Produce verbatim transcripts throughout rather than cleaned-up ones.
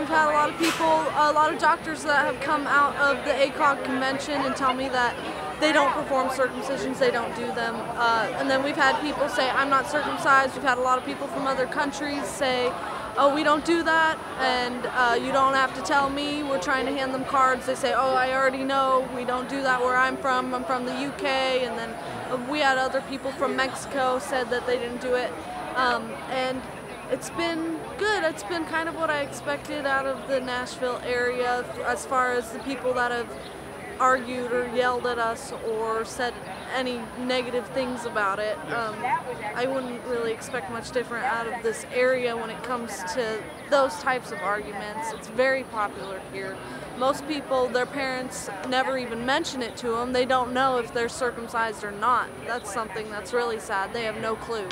we've had a lot of people, a lot of doctors that have come out of the A C O G convention and tell me that they don't perform circumcisions, they don't do them. Uh, and then we've had people say, I'm not circumcised. We've had a lot of people from other countries say, oh, we don't do that, and uh, you don't have to tell me. We're trying to hand them cards. They say, oh, I already know. We don't do that where I'm from. I'm from the U K. And then uh, we had other people from Mexico said that they didn't do it. Um, and it's been good. It's been kind of what I expected out of the Nashville area as far as the people that have argued or yelled at us or said any negative things about it. Um, I wouldn't really expect much different out of this area when it comes to those types of arguments. It's very popular here. Most people, their parents never even mention it to them. They don't know if they're circumcised or not. That's something that's really sad. They have no clue.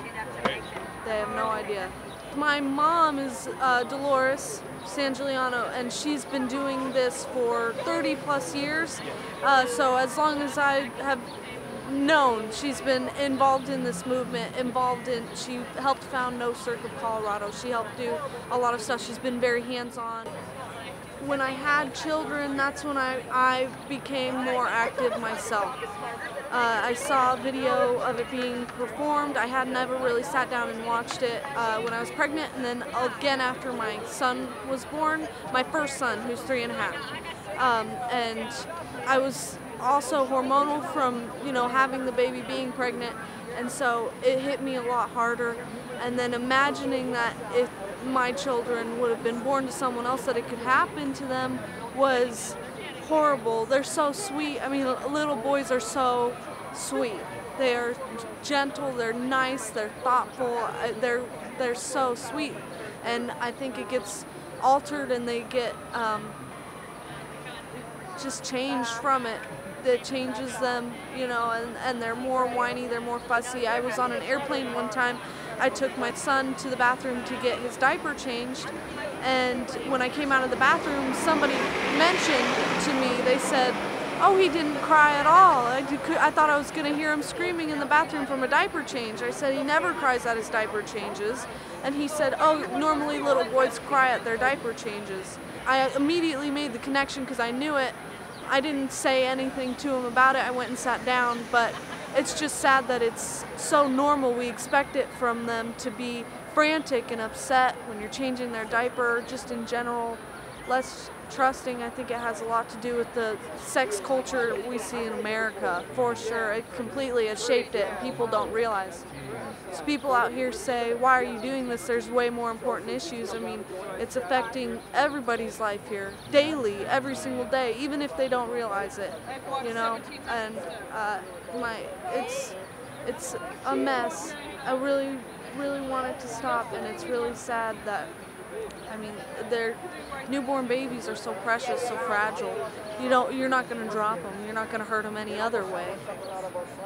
They have no idea. My mom is uh, Dolores Sangiuliano, and she's been doing this for thirty plus years. Uh, so as long as I have known, she's been involved in this movement, involved in, she helped found No Circ of Colorado. She helped do a lot of stuff. She's been very hands-on. When I had children, that's when I, I became more active myself. Uh, I saw a video of it being performed. I had never really sat down and watched it uh, when I was pregnant, and then again after my son was born, my first son, who's three and a half. Um, and I was also hormonal from, you know, having the baby, being pregnant, and so it hit me a lot harder. And then imagining that if my children would have been born to someone else, that it could happen to them was horrible. They're so sweet. I mean, little boys are so sweet. They're gentle, they're nice, they're thoughtful, they're they're so sweet. And I think it gets altered and they get um, just changed from it. That changes them, you know, and, and they're more whiny, they're more fussy. I was on an airplane one time. I took my son to the bathroom to get his diaper changed, and when I came out of the bathroom, somebody mentioned to me, they said, oh, he didn't cry at all. I, did, I thought I was going to hear him screaming in the bathroom from a diaper change. I said, he never cries at his diaper changes. And he said, oh, normally little boys cry at their diaper changes. I immediately made the connection because I knew it. I didn't say anything to him about it. I went and sat down, but it's just sad that it's so normal. We expect it from them to be frantic and upset when you're changing their diaper, just in general. Less trusting. I think it has a lot to do with the sex culture we see in America, for sure. It completely has shaped it, and people don't realize. So people out here say, why are you doing this? There's way more important issues. I mean, it's affecting everybody's life here, daily, every single day, even if they don't realize it, you know? And uh, my, it's, it's a mess. I really, really want it to stop, and it's really sad that, I mean, their newborn babies are so precious, so fragile. You don't, you're not going to drop them. You're not going to hurt them any other way.